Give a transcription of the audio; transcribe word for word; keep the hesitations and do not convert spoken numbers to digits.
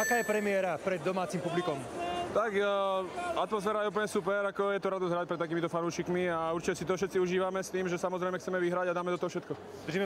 Aká je premiéra pred domácim publikom? Tak atmosféra je úplne super, ako je to radosť hrať pred takýmito fanúšikmi a určite si to všetci užívame s tým, že samozrejme chceme vyhrať a dáme do toho všetko.